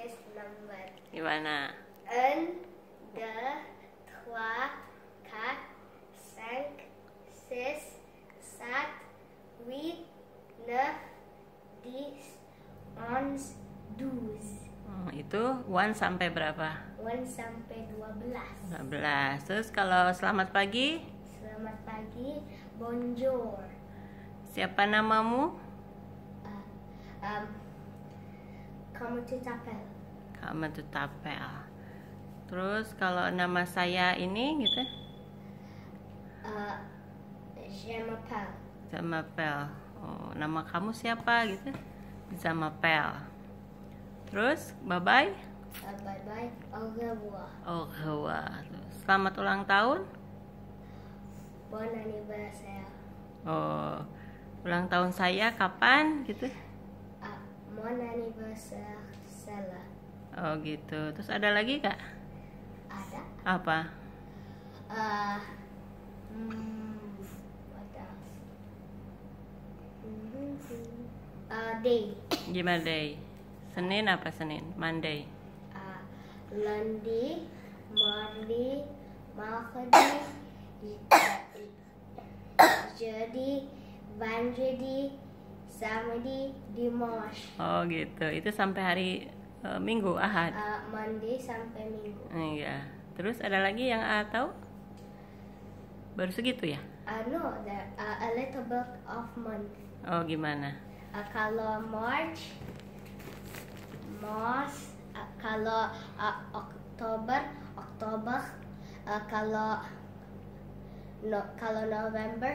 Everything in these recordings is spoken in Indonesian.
is number. Gimana? 1, 2, 3, 4, 5, 6, 7, 8, 9, 10, 11, 12. Itu 1 sampai berapa? 1 sampai 12. 12. Terus kalau selamat pagi, Selamat pagi, bonjour. siapa namamu? Kamu tutapel. Kamu tutapel. Terus kalau nama saya ini gitu? Jamapel. Zamapel. Oh, nama kamu siapa gitu? Zamapel. Terus bye bye. Bye bye. Au revoir. Oh, selamat ulang tahun. Bon anniversaire. Oh, ulang tahun saya kapan gitu? Mon anniversaire Sela. Oh gitu. Terus ada lagi kak? Ada. Apa? What else? Day. Gimana day? Senin apa Senin? Monday. Lundi, mardi, mercredi, jeudi, vendredi, samedi, dimanche. Oh gitu. Itu sampai hari Minggu, Ahad. Monday sampai Minggu. Iya. Terus ada lagi yang tahu? Baru segitu ya? No, a little bit of month. Oh gimana? Kalau March, kalau Oktober, kalau November.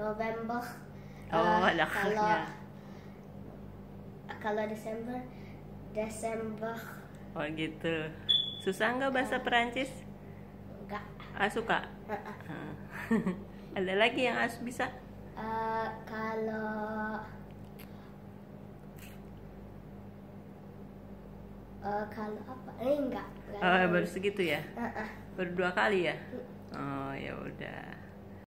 Oh ada haknya. Kalau Desember. Oh gitu. Susah nggak bahasa Perancis? Enggak. Suka? Ada lagi yang bisa? Kalau apa? Enggak. Baru segitu ya? Baru 2 kali ya? Oh ya udah.